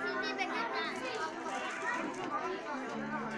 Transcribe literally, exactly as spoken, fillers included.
ที่นี่เป็นยังไง